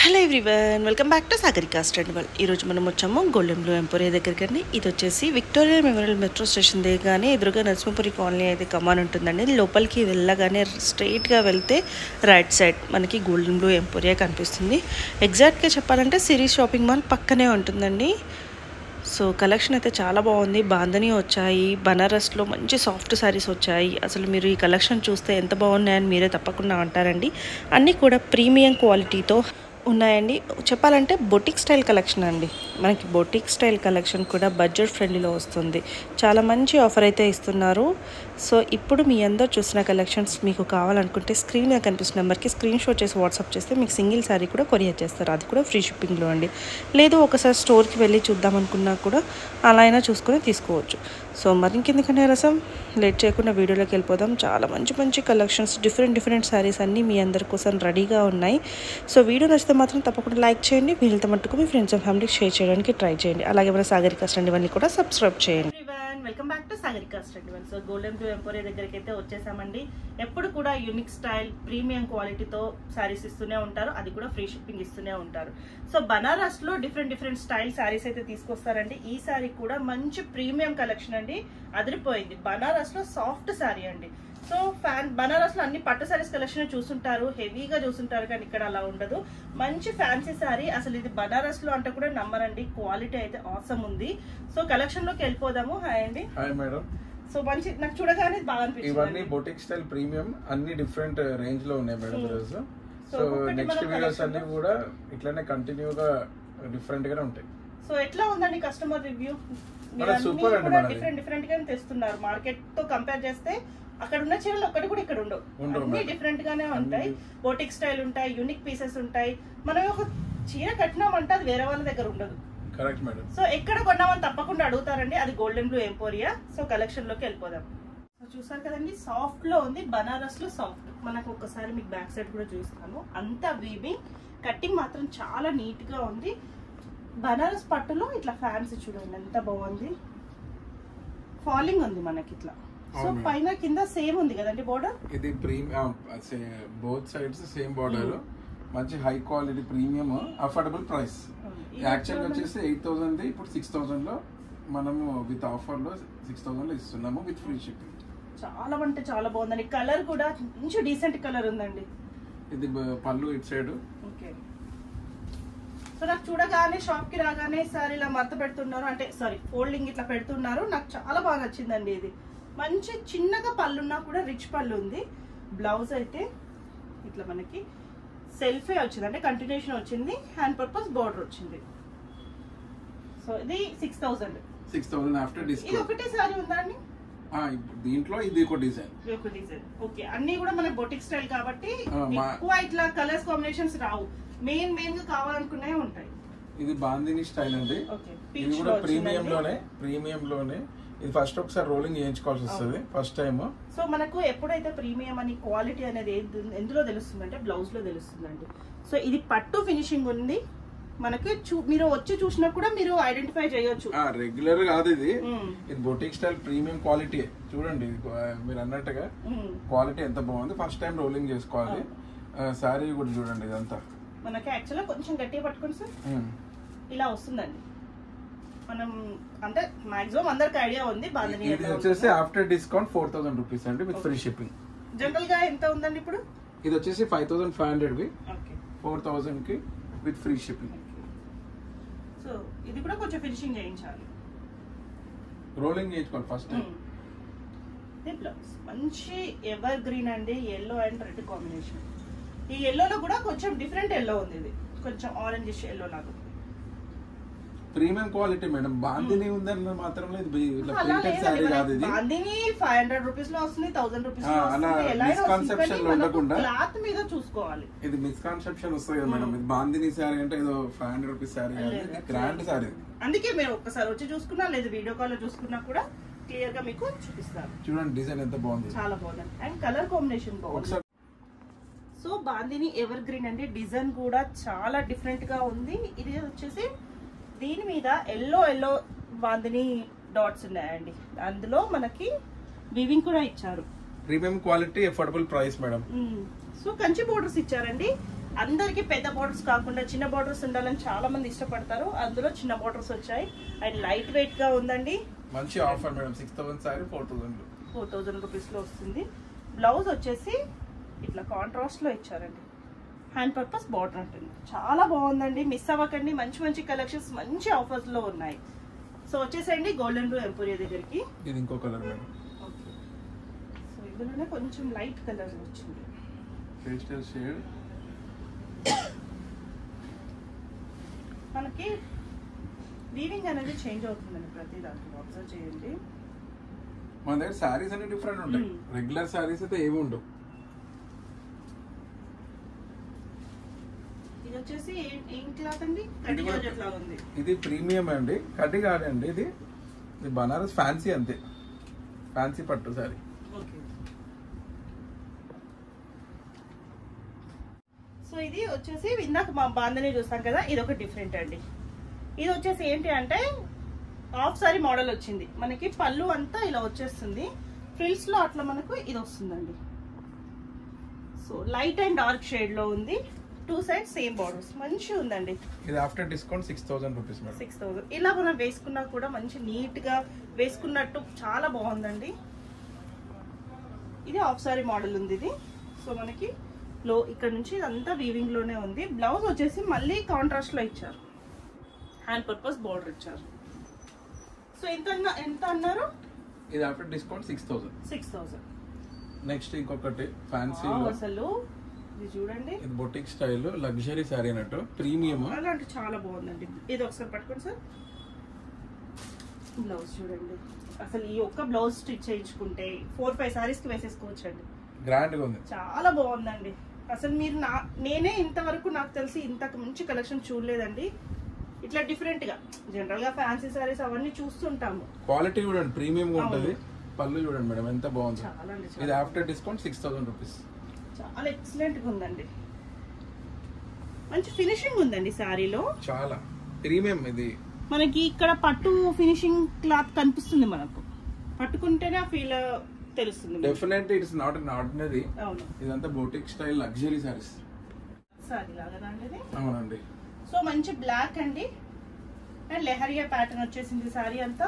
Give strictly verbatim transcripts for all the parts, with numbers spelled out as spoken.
Hello everyone, welcome back to Sagarika style. ఈరోజు మనం వచ్చాము గోల్డెన్ బ్లూ ఎంపోరియా దగ్గరికి అండి. ఇది వచ్చేసి విక్టోరియా మెమోరియల్ మెట్రో స్టేషన్ దగ్గరగానే ఎదురుగా నరసింహపురి కాలనీ అయితే కమాన్ ఉంటుందండి. లోపలికి వెళ్ళగానే స్ట్రైట్గా వెళ్తే రైట్ సైడ్ మనకి గోల్డెన్ బ్లూ ఎంపోరియా కనిపిస్తుంది. ఎగ్జాక్ట్గా చెప్పాలంటే సిరీస్ షాపింగ్ మాల్ పక్కనే ఉంటుందండి. సో కలెక్షన్ అయితే చాలా బాగుంది. బాందని వచ్చాయి, బనారస్లో మంచి సాఫ్ట్ శారీస్ వచ్చాయి. అసలు మీరు ఈ కలెక్షన్ చూస్తే ఎంత బాగున్నాయని మీరే తప్పకుండా అంటారండి. అన్నీ కూడా ప్రీమియం క్వాలిటీతో ఉన్నాయండి. చెప్పాలంటే బొటిక్ స్టైల్ కలెక్షన్ అండి. మనకి బొటిక్ స్టైల్ కలెక్షన్ కూడా బడ్జెట్ ఫ్రెండ్లీలో వస్తుంది. చాలా మంచి ఆఫర్ అయితే ఇస్తున్నారు. సో ఇప్పుడు మీ అందరు చూసిన కలెక్షన్స్ మీకు కావాలనుకుంటే స్క్రీన్ మీద కనిపిస్తున్న నెంబర్కి స్క్రీన్ షాట్ చేసి వాట్సాప్ చేస్తే మీకు సింగిల్ శారీ కూడా కొరియర్ చేస్తారు. అది కూడా ఫ్రీ షిప్పింగ్లో అండి. లేదు ఒకసారి స్టోర్కి వెళ్ళి చూద్దాం అనుకున్నా కూడా అలా అయినా చూసుకొని తీసుకోవచ్చు. సో మరి ఇంకెందుకనే రసం లేట్ చేయకుండా వీడియోలోకి వెళ్ళిపోదాం. చాలా మంచి మంచి కలెక్షన్స్, డిఫరెంట్ డిఫరెంట్ శారీస్ అన్నీ మీ అందరి కోసం రెడీగా ఉన్నాయి. సో వీడియో నచ్చితే మాత్రం తప్పకుండా లైక్ చేయండి. వీళ్ళతో మట్టుకు మీ ఫ్రెండ్స్ అండ్ ఫ్యామిలీకి షేర్ చేయడానికి ట్రై చేయండి. అలాగే మన సాగరికా స్టైల్ ఇవన్నీ కూడా సబ్స్క్రైబ్ చేయండి. Welcome back to Sagarika style. So golden blue emporia దగ్గరికి అయితే వచ్చేసామండి. ఎప్పుడు కూడా యూనిక్ స్టైల్ ప్రీమియం క్వాలిటీతో శారీస్ ఇస్తూనే ఉంటారు. అది కూడా ఫ్రీ షిప్పింగ్ ఇస్తూనే ఉంటారు. సో బనారస్ లో డిఫరెంట్ డిఫరెంట్ స్టైల్ శారీస్ అయితే తీసుకొస్తారండి. ఈ శారీ కూడా మంచి ప్రీమియం కలెక్షన్ అండి. అదిరిపోయింది. బనారస్ లో సాఫ్ట్ శారీ అండి. సో ఫ్యాన్ బనారస్ లో అన్ని పట్టు శారీస్ కలెక్షన్ చూస్తుంటారు, హెవీగా చూస్తుంటారు, కానీ ఇక్కడ అలా ఉండదు. మంచి ఫ్యాన్సీ శారీ. అసలు ఇది బనారస్ లో అంటే కూడా నమ్మరండి. క్వాలిటీ అయితే ఆసమ్ ఉంది. సో కలెక్షన్ లోకి వెళ్ళిపోదాము. హాయ్ అండి. Hi madam. సో మంచి నాకు చూడగానే బాగా అనిపించింది. ఇవన్నీ బొటిక్ స్టైల్ ప్రీమియం అన్ని డిఫరెంట్ రేంజ్ లో ఉన్నాయి మేడం ఈరోజు. సో నెక్స్ట్ వీడియోస్ అన్ని కూడా ఇట్లానే కంటిన్యూగా డిఫరెంట్ గానే ఉంటాయి. సో ఎట్లా ఉందండి కస్టమర్ రివ్యూ? సూపర్ అండి. డిఫరెంట్ డిఫరెంట్ గా తెస్తున్నారు. మార్కెట్ తో కంపేర్ చేస్తే అక్కడ ఉన్న చీరలు ఒక్కటి కూడా ఇక్కడ ఉండవు. అన్ని డిఫరెంట్ గానే ఉంటాయి. బోటిక్ స్టైల్ ఉంటాయి, యూనిక్ పీసెస్ ఉంటాయి. మనం ఒక చీర కట్టినామంటే అది వేరే వాళ్ళ దగ్గర ఉండదు. Correct madam. సో ఎక్కడ కొన్నామని తప్పకుండా అడుగుతారండి. అది golden blue emporia. So collection లోకి వెళ్ళిపోదాం. సో చూసారు కదండి, సాఫ్ట్ లో ఉంది. బనారస్ లో సాఫ్ట్. మనకు ఒకసారి మీకు బ్యాక్ సైడ్ కూడా చూస్తాను. అంతా వీవింగ్, కట్టింగ్ మాత్రం చాలా నీట్ గా ఉంది. బనారస్ పట్టులో ఇట్లా ఫ్యాన్సీ చూడండి ఎంత బాగుంది. ఫాలింగ్ ఉంది మనకి ఇట్లా. సో పైన కింద సేమ్ ఉంది కదండి బోర్డర్. ఇది premium, both sides same border. మంచి high quality premium affordable price. Actual గా వచ్చేసి ఎయిట్ థౌసండ్, ఇప్పుడు సిక్స్ థౌసండ్ లో మనము విత్ ఆఫర్ లో సిక్స్ థౌసండ్ లో ఇస్తున్నాము విత్ ఫ్రీ షిప్పింగ్. చాలా అంటే చాలా బాగుందండి. కలర్ కూడా మంచి డీసెంట్ కలర్ ఉందండి. ఇది పళ్ళు ఇటు సైడ్. ఓకే. సో నాకు చూడగానే షాప్ కి రాగానే సార్ ఇలా మడత పెడుతున్నారు, అంటే సారీ ఫోల్డింగ్ ఇట్లా పెడుతున్నారు. నాకు చాలా బాగా నచ్చిందండి. ఇది మంచి చిన్నగా పళ్ళున్నా కూడా రిచ్ పళ్ళు ఉంది. బ్లౌజ్ అయితే ఇట్లా మనకి సెల్ఫే వచ్చింది, అంటే కంటిన్యూషన్ వచ్చింది. హ్యాండ్ పర్పస్ బోర్డర్ వచ్చింది. సో ఇది six thousand six thousand after discount. ఇది ఒకటే సారీ ఉందా అండి దీంట్లో? ఇది ఒక డిజైన్. ఒక డిజైన్. ఓకే. అన్ని కూడా మన బొటిక్ స్టైల్ కాబట్టి ఎక్కువ ఇట్లా కలర్స్ కాంబినేషన్స్ రావు. మెయిన్ మెయిన్ గా కావాలనుకునే ఉంటాయి. ఇది బాందిని స్టైల్ అండి. ఇది కూడా ప్రీమియం లోనే ప్రీమియం లోనే ఇది ఫస్ట్ ఒకసారి రోలింగ్ చేయించుకోవాల్సి వస్తుంది ఫస్ట్ టైం. సో మనకు ఎప్పుడైతే ప్రీమియం అని క్వాలిటీ అనేది ఎందులో తెలుస్తుంది అంటే బ్లౌజ్ లో తెలుస్తుందండి. సో ఇది పట్టు ఫినిషింగ్ ఉంది మనకి. మీరు వచ్చి చూసినా కూడా మీరు ఐడెంటిఫై చేయొచ్చు. రెగ్యులర్ కాదు ఇది. ఇది బొటిక్ స్టైల్ ప్రీమియం క్వాలిటీ. చూడండి మీరు అన్నట్టుగా క్వాలిటీ ఎంత బాగుంది. ఫస్ట్ టైం రోలింగ్ చేసుకోవాలి. సారీ కూడా చూడండి. ఇదంతా మనకి యాక్చువల్గా కొంచెం గట్టిగా పట్టుకోండి సార్. ఇలా వస్తుందండి. మనం అంటే మాక్సిమం అందరికి ఐడియా ఉంది. బాందిని ఇది వచ్చేసి after discount four thousand rupees అండి విత్ ఫ్రీ షిప్పింగ్. జనరల్ గా ఎంత ఉందండి ఇప్పుడు? ఇది వచ్చేసి five thousand five hundred we four thousand కి విత్ ఫ్రీ షిప్పింగ్. సో ఇది కూడా కొంచెం ఫినిషింగ్ చేయించాలి, రోలింగ్ చేయించుకోవాలి ఫస్ట్ టైం. ఇది బ్లౌజ్ మంచి ఎవర్ గ్రీన్ అండి, ఎల్లో అండ్ రెడ్ కాంబినేషన్. ఈ ఎల్లోలో కూడా కొంచెం డిఫరెంట్ ఎల్లో ఉంది. ఇది కొంచెం ఆరెంజ్ ఎల్లో లాగా ప్రీమియం క్వాలిటీ మేడం. బాందిని ఉందని మాత్రం లేదు. బాందిని ఫైవ్ హండ్రెడ్ రూపీస్ లో వస్తుంది, థౌసండ్ రూపీస్ లో వస్తుంది. మిస్కన్సెప్షన్ లో ఉండకుండా క్లాత్ మీద చూసుకోవాలి. ఇది మిస్కన్సెప్షన్ వస్తుంది కదా మేడం. ఇది బాందిని శారీ అంటే ఏదో five hundred rupees sari grand sari. అందుకే మీరు ఒక్కసారి వచ్చి చూసుకున్నా లేదు వీడియో కాల్ లో చూసుకున్నా కూడా క్లియర్ గా మీకు చూపిస్తారు. చూడండి డిజైన్ ఎంత బాగుంది. చాలా బాగుంది అండ్ కలర్ కాంబినేషన్ బాగుంది. సో బాందిని ఎవర్ గ్రీన్ అండి. డిజైన్ కూడా చాలా డిఫరెంట్ గా ఉంది. ఇది వచ్చేసి దీని మీద ఎల్లో ఎల్లో బాందిని డాట్స్ ఉన్నాయండి. అందులో మనకి వీవింగ్ కూడా ఇచ్చారు. Premium quality affordable price madam. So Kanchi borders ఇచ్చారండి. అందరికి పెద్ద బార్డర్స్ కాకుండా చిన్న బార్డర్స్ ఉండాలని చాలా మంది ఇష్టపడతారు. అందులో చిన్న బార్డర్స్ వచ్చాయి అండ్ లైట్ వెయిట్ గా ఉందండి. మంచి offer madam. Six thousand sorry four thousand four thousand rupees లో వస్తుంది. బ్లౌజ్ వచ్చేసి ఇట్లా కాంట్రాస్ట్ లో ఇచ్చారండి. హ్యాండ్ పర్పస్ బార్డర్ ఉంటుంది. చాలా బాగుందండి. మిస్ అవ్వకండి. మంచి మంచి కలెక్షన్స్ మంచి ఆఫర్స్ లో ఉన్నాయి. సో వచ్చేసండి గోల్డెన్ బ్లూ ఎంపోరియా దగ్గరికి. ఇది ఇంకో కలర్ మేడం. సో ఇందులోనే కొంచెం లైట్ కలర్ వచ్చింది. Pastel shade. మనకి వీవింగ్ అనేది చేంజ్ అవుతుందండి ప్రతి దాంట్లో. అబ్జర్వ్ చేయండి. మన దగ్గర సారీస్ అన్ని డిఫరెంట్ ఉంటాయి. రెగ్యులర్ సారీస్ అయితే ఏమి ఉండవు. ఇది వచ్చేసి ఏం క్లాత్ అండి? కడ్డీ జార్జెట్ లాగా ఉంది. ఇది ప్రీమియం అండి. కడ్డీ కాదండి. ఇది ఇది బనారస్ ఫ్యాన్సీ అంతే. ఫ్యాన్సీ పట్టు సారీ. ఓకే. సో ఇది వచ్చేసి ఇందాక మా బాందని చూసాం కదా, ఇది ఒక డిఫరెంట్ అండి. ఇది వచ్చేసి ఏంటి అంటే హాఫ్ సారీ మోడల్ వచ్చింది. మనకి పళ్ళు అంతా ఇలా వచ్చేస్తుంది. ఫ్రిల్స్ లో అట్లా మనకు ఇది వస్తుందండి. So light and dark shade లో ఉంది. Two side same borders. మంచిగా ఉందండి. ఇది after discount six thousand rupees madam. Six thousand ఇలా మనం వేసుకున్నా కూడా మంచి నీట్ గా వేసుకున్నట్టు చాలా బాగుందండి. ఇది హాఫ్ సారీ మోడల్ ఉంది ఇది. సో మనకి లో ఇక్కడ నుంచి ఇదంతా వీవింగ్ లోనే ఉంది. బ్లౌజ్ వచ్చేసి మళ్ళీ కాంట్రాస్ట్ లో ఇచ్చారు. హ్యాండ్ పర్పస్ బార్డర్ ఇచ్చారు. సో ఎంత ఎంత అన్నారు? ఇది after discount six thousand. Six thousand. Next ఇంకొకటి ఫ్యాన్సీ. అసలు ఇది చూడండి. ఇది బొటిక్ స్టైల్ లగ్జరీ సారీ అన్నట్టు ప్రీమియం. అలాంటి చాలా బాగుందండి. ఇది ఒకసారి పట్టుకోండి సార్. బ్లౌజ్ చూడండి. అసలు ఈ ఒక్క బ్లౌజ్ స్టిచ్ చేయించుకుంటే ఫోర్ ఫైవ్ సారీస్ కి వేసేసుకోవచ్చు అండి. గ్రాండ్ గా ఉంది. చాలా బాగుందండి. అసలు మీరు నా నేనే ఇంతవరకు నాకు తెలిసి ఇంతకు మంచి కలెక్షన్ చూడలేదండి. ఇట్లా డిఫరెంట్ గా జనరల్ గా ఫ్యాన్సీ సారీస్ అవన్నీ చూస్తుంటాము. క్వాలిటీ చూడండి ప్రీమియం గా ఉంటది. పళ్ళు చూడండి మేడం ఎంత బాగుంది. చాలా అండి. ఇది after discount six thousand rupees. చాలా ఎక్సలెంట్ గా ఉందండి. మంచి ఫినిషింగ్ ఉందండి సారీలో. చాలా ప్రీమియం. ఇది మనకి ఇక్కడ పట్టు ఫినిషింగ్ క్లాత్ కనిపిస్తుంది. మనకు పట్టుకుంటేనే ఆ ఫీల్ తెలుస్తుంది. Definitely it's not an ordinary. అవును. ఇదంతా boutique style luxury saris. Sari లాగా అండి. అవునండి. సో మంచి బ్లాక్ అండి అండ్ లెహరియా ప్యాటర్న్ వచ్చేసింది సారీ అంతా.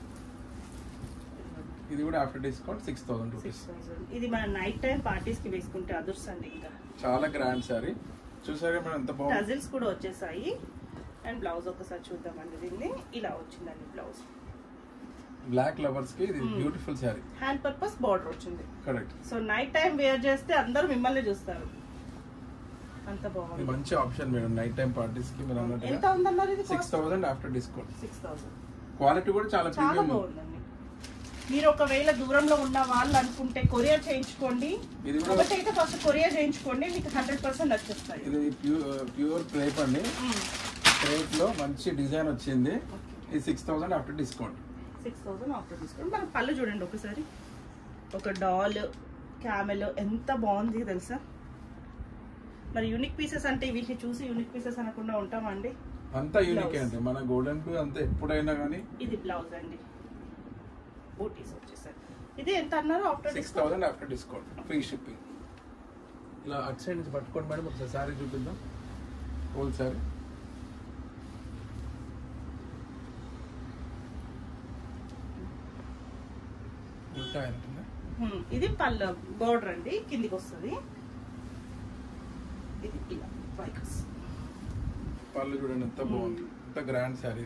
ఇది కూడా after discount six thousand rupees. ఇది మన నైట్ టైం పార్టీస్ కి వేసుకుంటే అదుర్సండి. ఇంకా చాలా గ్రాండ్ సారీ. చూసారా మేడం ఎంత బాగుంది. టజిల్స్ కూడా వచ్చేసాయి. అండ్ బ్లౌజ్ ఒకసారి చూద్దామండి. దీన్ని ఇలా వచ్చిందండి బ్లౌజ్. బ్లాక్ లవర్స్ కి ఇది beautiful sari. Hand purpose border వచ్చింది. Correct. So night time wear చేస్తే అందరూ మిమ్మల్ని చూస్తారు. అంత బాగుంది. మంచి option madam night time parties కి. మీరు అన్నట్టు ఎంత ఉందన్నారు ఇది? Six thousand after discount. Six thousand. Quality కూడా చాలా చాలా ప్రీమియం. బాగుందండి. మీరు ఒకవేళ దూరంలో ఉన్న వాళ్ళు అనుకుంటే కొరియర్ చేయించుకోండి. ఒకటైతే ఫస్ట్ కొరియర్ చేయించుకోండి. మీకు హండ్రెడ్ పర్సెంట్ వచ్చేస్తాయి. ఇది ప్యూర్ క్రేప్ అండి. క్రేప్ లో మంచి డిజైన్ వచ్చింది. ఇది six thousand after discount. Six thousand after discount. మన పళ్ళు చూడండి ఒకసారి. ఒక డాల్ క్యామెల్ ఎంత బాగుంది తెలుసా. మరి యూనిక్ పీసెస్ అంటే వీటిని చూసి యూనిక్ పీసెస్ అనకుండా ఉంటామండి. అంతా యూనిక్ అండి. మన గోల్డెన్ బ్లూ అంతా ఎప్పుడైనా కానీ. ఇది బ్లౌజ్ అండి. బూటీస్ వచ్చేసారి. ఇది ఎంత అన్నారు? After six thousand after discount. Free shipping. ఇలా అటు సైడ్ నుంచి పట్టుకోండి మేడం. ఒకసారి సారీ చూపిద్దాం. హోల్ సారీ. ఇది పళ్ళు బోర్డర్ అండి. కిందికి వస్తుంది. ఇది ఇలా పళ్ళు చూడండి ఎంత బాగుంది. ఎంత గ్రాండ్ సారీ.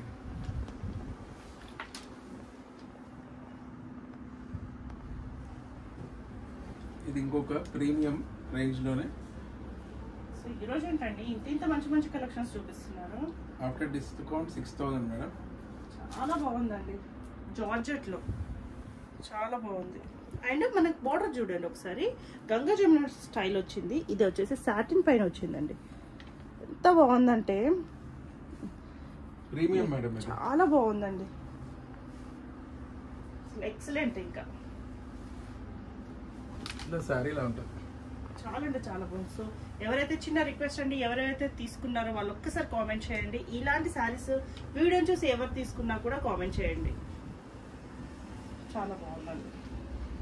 ఇది ఇంకొక ప్రీమియం రేంజ్ లోనే. సో ఈ రోజు ఏంటండి ఇంత ఇంత మంచి మంచి కలెక్షన్స్ చూపిస్తున్నారు. After discount six thousand madam. చాలా బాగుందండి. జార్జెట్ లో చాలా బాగుంది. అండ్ మనకి బార్డర్ చూడండి ఒకసారి. గంగా జమున స్టైల్ వచ్చింది. ఇది వచ్చేసి సాటిన్ పైన వచ్చిందండి. ఎంత బాగుందంటే ప్రీమియం మేడం. చాలా బాగుందండి. ఎక్సలెంట్. ఇంకా సారీ ఇలా ఉంటుంది. చాలా అంటే చాలా బాగుంది. సో ఎవరైతే చిన్న రిక్వెస్ట్ అండి, ఎవరైతే తీసుకున్నారో వాళ్ళు ఒక్కసారి కామెంట్ చేయండి. ఇలాంటి శారీస్ వీడియోని చూసి ఎవరు తీసుకున్నా కూడా కామెంట్ చేయండి. చాలా బాగుందండి.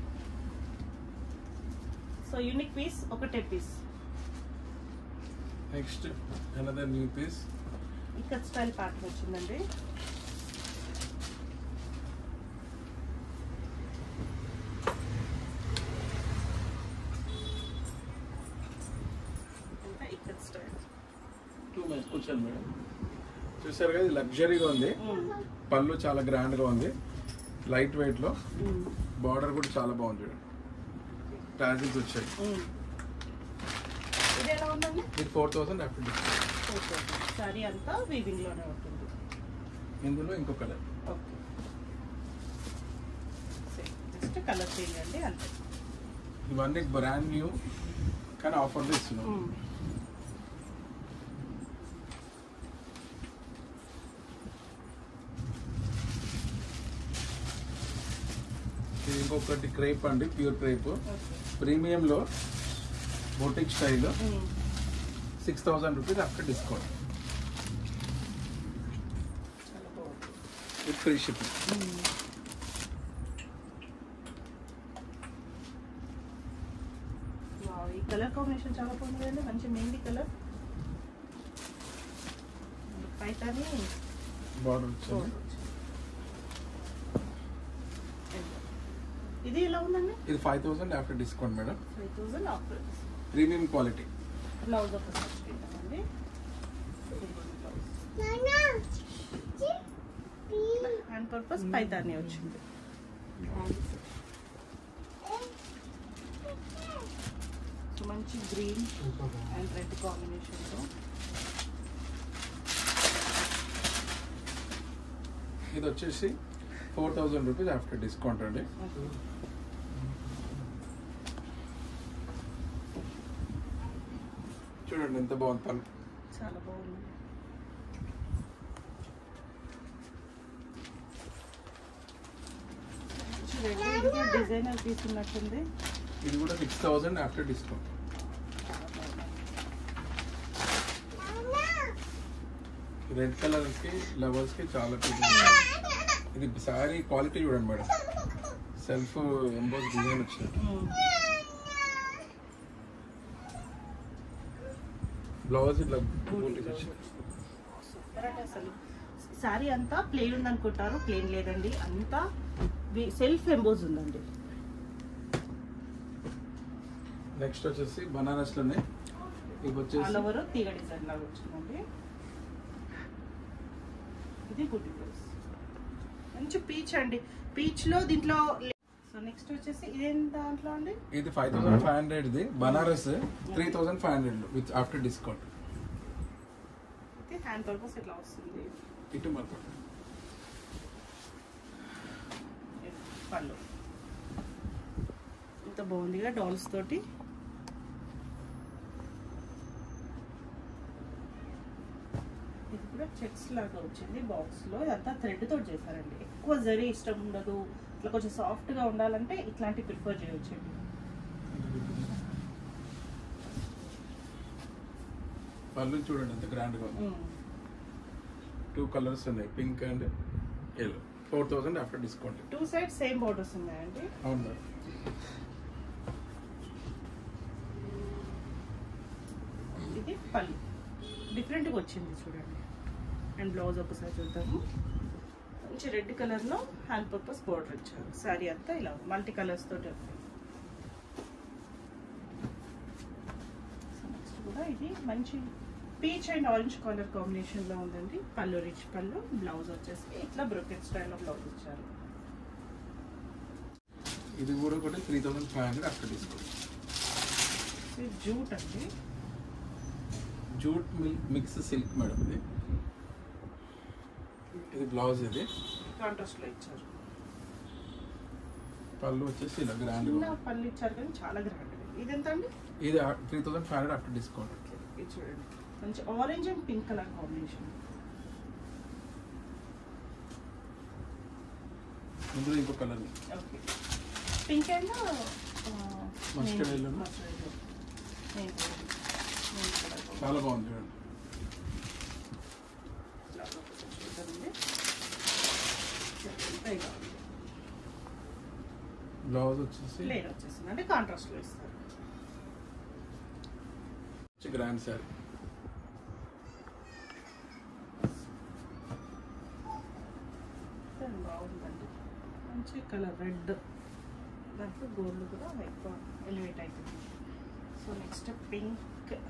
సో యూనిక్ పీస్ ఒకటే piece. Next another new piece ఇక్కడ స్టైల్ ప్యాటర్న్ వచ్చిందండి. ఇక్కడ స్టైల్ టూ మంత్స్ కూర్చోండి మేడం. చూసారు కదా, లగ్జరీగా ఉంది. పళ్ళు చాలా గ్రాండ్ గా ఉంది, లైట్ వెయిట్ లో. బార్డర్ కూడా చాలా బాగుంది చూడండి, టాజిల్స్ వచ్చాయి. ఇది ఎలా ఉందండి? ఇది four thousand after discount. Sari అంతా వీవింగ్ లోనే ఉంటుంది. ఇందులో ఇంకో colour. Okay, just colour change అండి అంతే. ఇవన్నీ బ్రాండ్ న్యూ కానీ ఆఫర్లో ఇస్తున్నాం. ఇది ఇంకొకటి క్రేప్ అండి, ప్యూర్ క్రేప్ ప్రీమియంలో boutique style. Six thousand rupees after discount with free shipping. ఈ కలర్ కాంబినేషన్ చాలా బాగుంది కదండి, మంచి మెహందీ కలర్. పైతాని బార్డర్ వచ్చింది. ఇది ఎలా ఉందండి? ఇది five thousand after discount madam. Five thousand after premium quality. Blouse ఒక అండి. హ్యాండ్ పర్పస్ పైతాని వచ్చింది. సో మంచి గ్రీన్ అండ్ రెడ్ కాంబినేషన్తో. ఇది వచ్చేసి four thousand rupees after discount అండి. చూడండి ఎంత బాగుంది పళ్ళు, చాలా బాగుంది. డిజైనర్ తీసుకున్నట్టుంది. ఇది కూడా six thousand after discount. Red colour కి లవర్స్ కి చాలా ఇది సారీ క్వాలిటీ చూడండి మేడం, సెల్ఫ్ ఎంబోస్ డిజైన్ వచ్చింది. బ్లౌజ్ ఇట్లా అసలు సారీ అంతా ప్లెయిన్ ఉంది అనుకుంటారు, ప్లెయిన్ లేదండి, అంతా సెల్ఫ్ ఎంబోజ్ ఉందండి. నెక్స్ట్ వచ్చేసి బనారస్ లోనే ఇవి వచ్చేసి ఆల్ ఓవర్ తీగ డిజైన్ లాగా వచ్చిందండి. ఇది గుడ్ బ్లౌజ్, మంచి పీచ్ అండి, పీచ్ లో దీంట్లో. సో నెక్స్ట్ వచ్చేసి ఇదేం దాంట్లో అండి? ఇది five thousand five hundred the Banaras, three thousand five hundred with after discount. అయితే హ్యాండ్ పర్పస్ ఎట్లా వస్తుంది? ఇటు మొత్తం పళ్ళు ఇంత బాగుందిగా డాల్స్ తోటి. ఇది కూడా చెక్స్ లాగా వచ్చింది బాక్స్ లో. ఇదంతా థ్రెడ్ తోటి చేశారండి. ఎక్కువ జరీ ఇష్టం ఉండదు, ఇట్లా కొంచెం సాఫ్ట్ గా ఉండాలంటే ఇట్లాంటి ప్రిఫర్ చేయొచ్చండి. పళ్ళు చూడండి ఎంత గ్రాండ్ గా ఉంది. టూ కలర్స్ ఉన్నాయి, pink and yellow. Four thousand after discount. Two side same borders ఉన్నాయండి. అవును మేడం. ఇది పళ్ళు డిఫరెంట్గా వచ్చింది చూడండి. అండ్ బ్లౌజ్ ఒకసారి చూద్దాము. మంచి రెడ్ కలర్లో హ్యాండ్ పర్పస్ బోర్డర్ ఇచ్చారు. శారీ అంతా ఇలా మల్టీ కలర్స్ తోటి. నెక్స్ట్ కూడా ఇది మంచి peach and orange colour combination లో ఉందండి. పళ్ళు రిచ్ పళ్ళు, బ్లౌజ్ వచ్చేసి ఇట్లా బ్రోకెట్ స్టైల్లో బ్లౌజ్ ఇచ్చారు. ఇది కూడా ఒకటి three thousand five hundred after discount. Jute అండి, జూట్ మిక్స్ సిల్క్ మేడం. ఇది ఇది బ్లౌజ్, ఇది కాంట్రాస్ట్ లో ఇచ్చారు. పళ్ళు వచ్చేసి ఇలా గ్రాండ్ పళ్ళు ఇచ్చారు కానీ చాలా గ్రాండ్. ఇది ఎంత అండి? ఇది three thousand five hundred after discount. ఇది చూడండి మంచి orange and pink colour combination. ఇందులో ఇంకో colour okay, pink and mustard yellow. చాలా బాగుంది చూడండి. బ్లౌజ్ వచ్చేసి ప్లేన్ వచ్చేసింది అంటే కాంట్రాస్ట్ లో ఇస్తారు. గ్రాండ్ సారీ. మంచి కలర్ రెడ్, దాంట్లో గోల్డ్ కూడా ఎక్కువ ఎలివేట్ అవుతుంది. సో నెక్స్ట్ పింక్,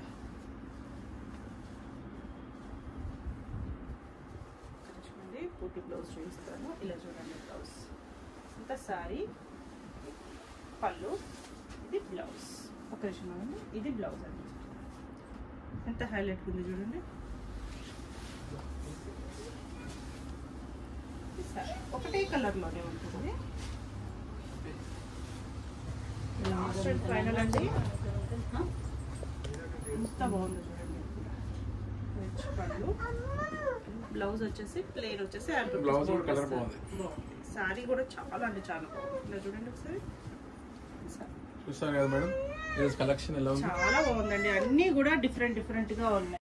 చూడండి పూర్తి బ్లౌజ్ చూపిస్తాను. ఇలా చూడండి బ్లౌజ్ అంతా సారీ, పళ్ళు, ఇది బ్లౌజ్. ఒక విషయం అండి, ఇది బ్లౌజ్ అండి. ఎంత హైలైట్ ఉంది చూడండి. ఒకటే కలర్లోనే ఉంటుంది. లాస్ట్ అండ్ ఫైనల్ అండి. ఎంత బాగుంది చూడండి. రిచ్ పళ్ళు, బ్లౌజ్ వచ్చేసి ప్లెయిన్ వచ్చేసి బ్లౌజ్ కలర్ బాగుంది. సారీ కూడా చాలా అంటే చాలా బాగుంది. ఇలా చూడండి ఒకసారి. చూస్తారు కదా మేడం, కలెక్షన్ ఎలా ఉంది? చాలా బాగుందండి. అన్నీ కూడా డిఫరెంట్ డిఫరెంట్ గా ఉన్నాయి.